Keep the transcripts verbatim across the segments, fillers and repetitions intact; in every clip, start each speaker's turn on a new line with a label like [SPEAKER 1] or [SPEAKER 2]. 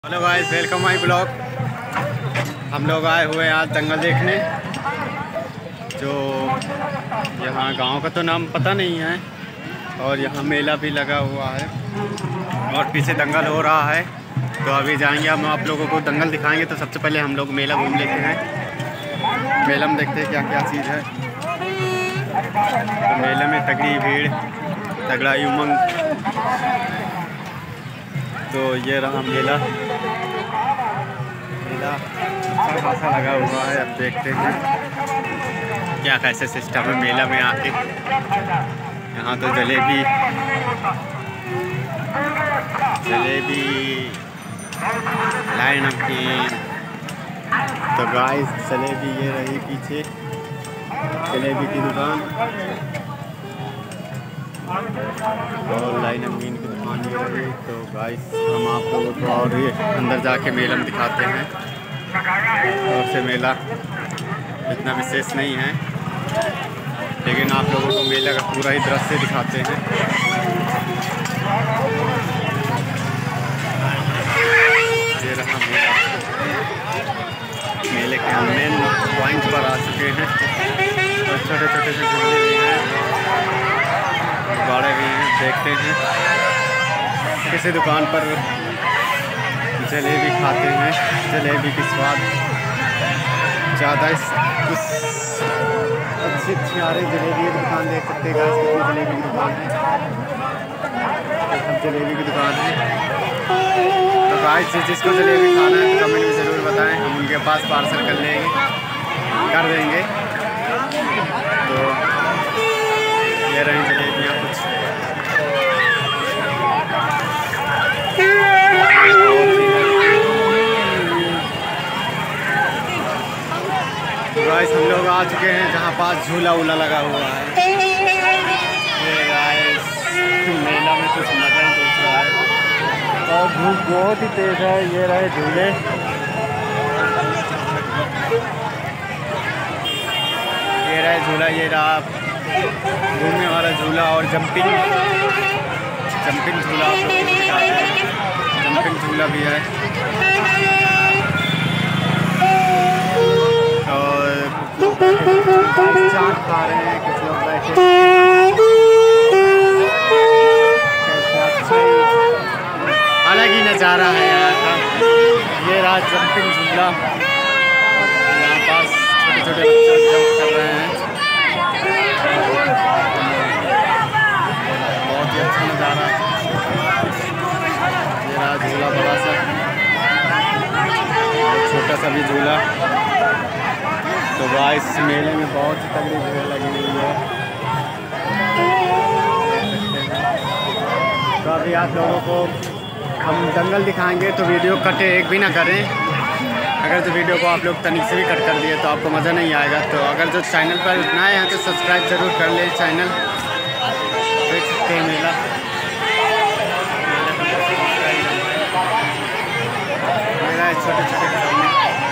[SPEAKER 1] Hello guys, welcome my blog. हम लोग आए हुए हैं आज दंगल देखने। जो यहाँ गांव का तो नाम पता नहीं है और यहाँ मेला भी लगा हुआ है और पीछे दंगल हो रहा है। तो अभी जाएंगे हम आप लोगों को दंगल दिखाएंगे। तो सबसे पहले हम लोग मेला घूम लेते हैं। मेला में देखते हैं क्या क्या चीज़ है। तो मेले में तगड़ी भीड़, तगड़ा उमंग। तो ये रहा मेला। मेला अच्छा खासा लगा हुआ है। अब देखते हैं क्या कैसे सिस्टम है मेला में आके। यहाँ तो जलेबी जलेबी लाइन नमकीन। तो गाइस जलेबी ये रही पीछे जलेबी की दुकान और लाइन नमकीन की दुकान ये रही। तो गाइस हम आप लोगों को और ये अंदर जाके मेला में दिखाते हैं। और से मेला इतना विशेष नहीं है, लेकिन आप लोगों को मेला का पूरा ही दृश्य दिखाते हैं। ये रहा मेला। मेले के हम मेन पॉइंट पर आ चुके हैं। और छोटे छोटे से झूले भी हैं, बाड़े भी हैं। देखते हैं किसी दुकान पर जलेबी खाते हैं। जलेबी की स्वाद ज़्यादा कुछ अच्छी अच्छी आ रही जलेबी की दुकान देख सकते हैं। गाइस कितनी जलेबी की दुकान है। तो सब जलेबी की दुकान है। तो गाइस जिस जिसको जलेबी खाना है तो कमेंट में ज़रूर बताएं, हम उनके पास पार्सल कर लेंगे कर देंगे। तो ये रही जलेबियाँ कुछ। गाइस हम लोग आ चुके हैं जहाँ पास झूला वूला लगा हुआ है। ये गाइस मेला में कुछ मजा ही दूसरा है और धूप बहुत ही तेज है। ये रहे झूले। ये रहे झूला। ये रहा घूमने वाला झूला और जंपिंग जंपिंग झूला आप लोगों को दिखाते हैं। जंपिंग झूला भी है। और चाट खा रहे हैं कुछ लोग बैठे। अलग ही नज़ारा है यहाँ का। ये रहा जंपिंग झूला। यहाँ पास छोटे छोटे बच्चे जंप कर रहे हैं। बहुत ही अच्छा नज़ारा। ये रहा झूला बड़ा सा, छोटा सा भी झूला। तो गाइस मेले में बहुत ही तगड़ी भीड़ लगी हुई है। तो अभी आप लोगों को हम दंगल दिखाएंगे तो वीडियो कटे एक भी ना करें। अगर जो वीडियो को आप लोग तनिक से भी कट कर दिए तो आपको मज़ा नहीं आएगा। तो अगर जो चैनल पर नए हैं तो सब्सक्राइब ज़रूर कर लें चैनल। देख सकते हैं मेला मेरा छोटे छोटे खिलौने।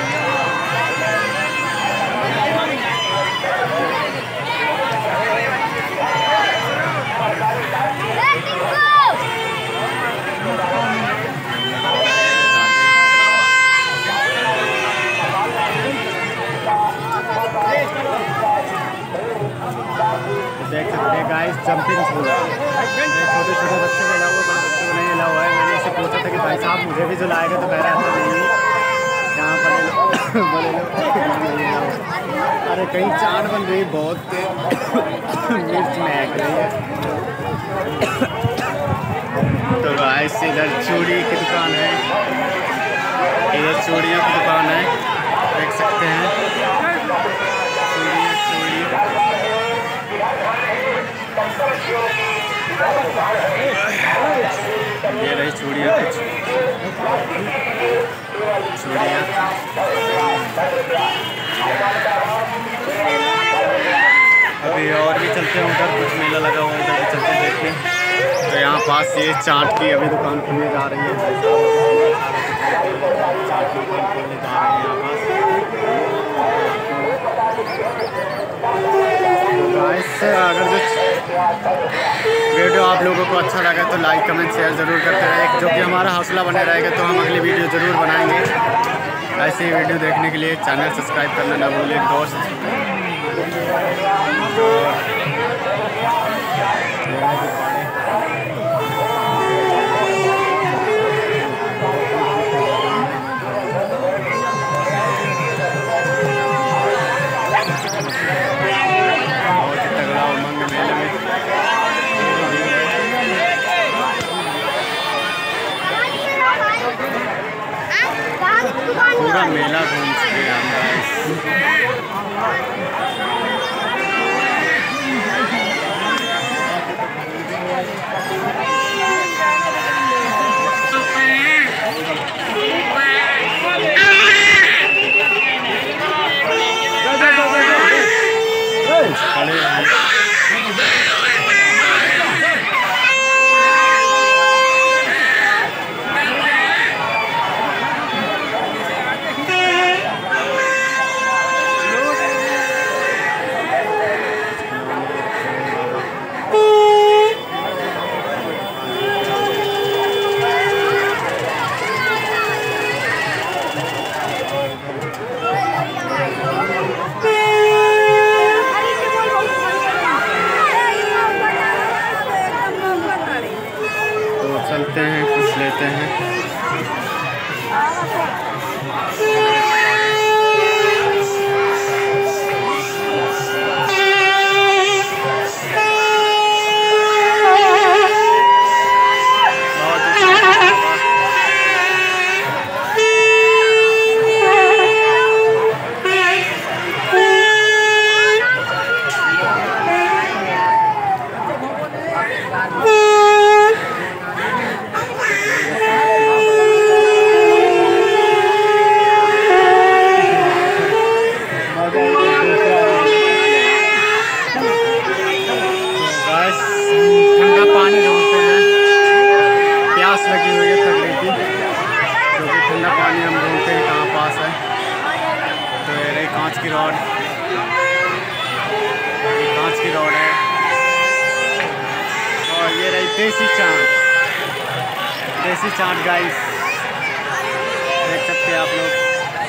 [SPEAKER 1] देख सकते हैं गाइस जंपिंग झूला। छोटे छोटे बच्चे को हिला हुआ, बड़े बच्चों को नहीं हिला हुआ है। मैंने इससे पूछा था कि भाई साहब मुझे भी झुलाएगा, तो कह रहा था नहीं यहाँ पर ले लो बोले लो। अरे कहीं चाट बन रही बहुत मिर्च महक रही है। तो गाइस इधर चूड़ी की दुकान है। इधर चूड़ियों की दुकान है, देख सकते हैं। चूड़ियाँ चूड़ी ये रही चूड़ियाँ कुछ चूड़ियाँ। अभी और भी चलते हैं उधर, कुछ मेला लगा हुआ है उधर भी चलते देखने। तो यहाँ पास ये चाट की अभी दुकान खुलने जा रही है। चाट की दुकान खुलने जा रही है यहाँ पास। गाइस अगर जो वीडियो आप लोगों को अच्छा लगा तो लाइक कमेंट शेयर ज़रूर करते रहे, जो कि हमारा हौसला बने रहेगा तो हम अगली वीडियो ज़रूर बनाएंगे। ऐसे ही वीडियो देखने के लिए चैनल सब्सक्राइब करना ना भूलें दोस्त। बहुत ही तगड़ा उमंग मेले में पूरा मेला घूम चुके हैं हम गाइस। खड़े हैं चलते हैं, कुछ लेते हैं। ठंडा पानी ढूंढते हैं, प्यास लगी हुई है तगड़ी की, क्योंकि ठंडा पानी हम ढूंढते हैं कहाँ पास है। तो ये रही कांच की रॉड, ये कांच की रॉड है, और ये रही देसी चाट, देसी चाट गाइस, देख सकते हैं आप लोग।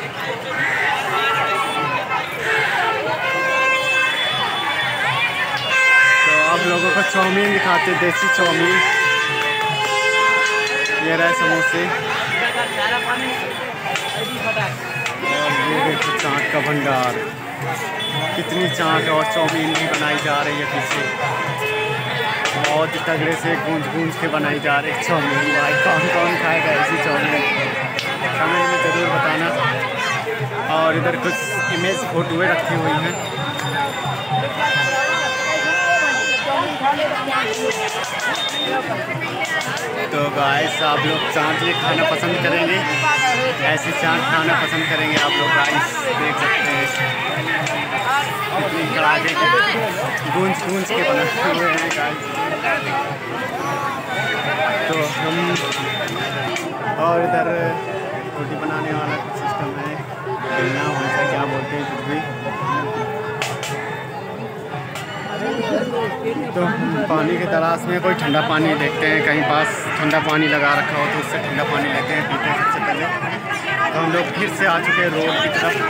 [SPEAKER 1] आप लोगों को चाउमीन दिखाते, देसी चाउमीन। ये रहे समोसे, और ये देखो चाट का भंडार, कितनी चाट और चाउमीन भी बनाई जा रही है पीछे। बहुत ही तगड़े से गूंज गूंज के बनाई जा रही है चाउमीन। भाई कौन कौन खाएगा ऐसी चाउमीन, कमेंट में ज़रूर बताना। और इधर कुछ इमेज फोटोएँ रखी हुई हैं। तो गाइस आप लोग चाट ये खाना पसंद करेंगे, ऐसी चाट खाना पसंद करेंगे आप लोग गाइस, देख सकते हैं कितनी कड़ाके के गूंज गूंज के बनाए हुए हैं गाइस। तो हम और इधर रोटी बनाने वाला कुछ सिस्टम है, बेलना वैसा क्या बोलते हैं कुछ भी। तो पानी की तलाश में कोई ठंडा पानी देखते हैं, कहीं पास ठंडा पानी लगा रखा हो तो उससे ठंडा पानी लेते हैं, पीते हैं सबसे पहले। तो हम लोग फिर से आ चुके हैं रोड की तरफ।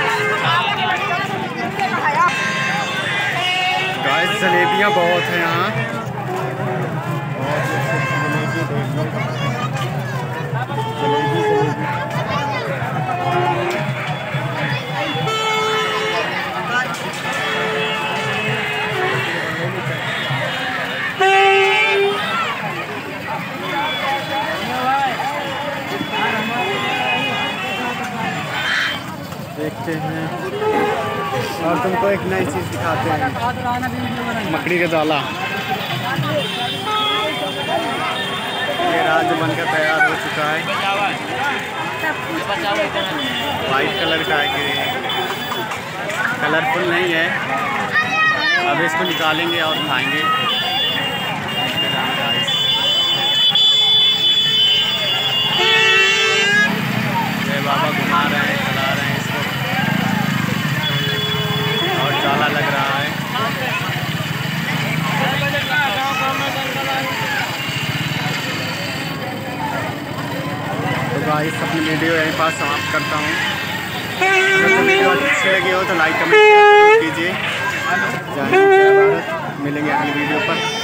[SPEAKER 1] गाइस जलेबियाँ बहुत हैं यहाँ, बहुत जलेबी देख लो, जलेबी जलेबी देखते हैं। और तुमको एक नई चीज़ दिखाते हैं, मकड़ी का जाला। ये राज बनकर तैयार हो चुका है, वाइट कलर का है, कलरफुल नहीं है। अब इसको निकालेंगे और खाएंगे। बाबा घुमा रहे हैं, चला रहे हैं इसको, और जाला लग रहा है। वीडियो यहीं पास समाप्त करता हूँ। अगर वीडियो अच्छी लगी हो तो लाइक कमेंट कीजिए। जय हिंद, जय भारत। मिलेंगे अगली वीडियो पर।